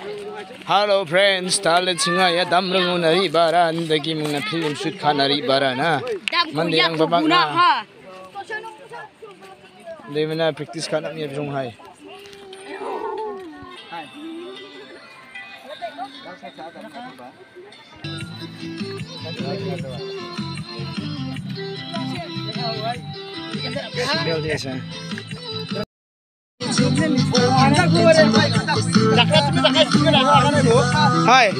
Hello friends, talit singa ya damrung nari bara andagi muna film shoot kanari bara na. Mandi ang babang na. Hindi mo na practice ka na niya bisong hai. Build this ha. Hai.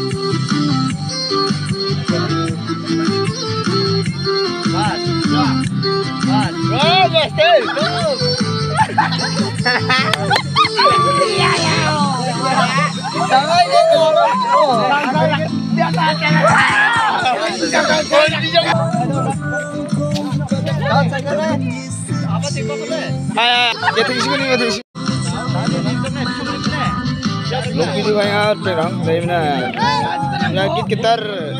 Look video kayak apa orang? Dari mana? Lagi gitar.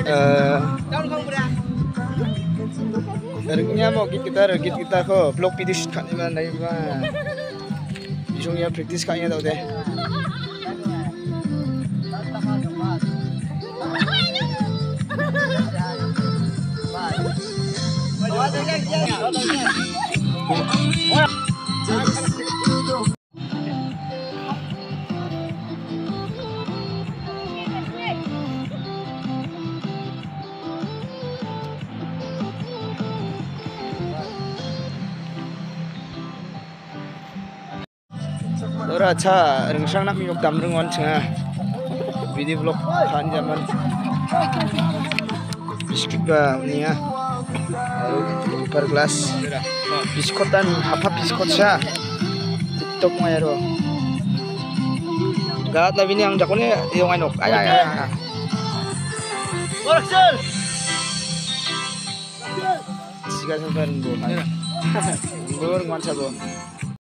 Dariknya mau gitar kok. Vlog video shoot kan mana dari mana? Bisungnya practice kayaknya tau deh. Ora cha rengsang nak miyok damrung wan chenga video vlog khan jaman biskit ba nia per glass biskotan apa biskot sha tiktok mayaro gat na bini ang jakone yung anok ay Boraksel siga sampai nggo ngor ngwan sabo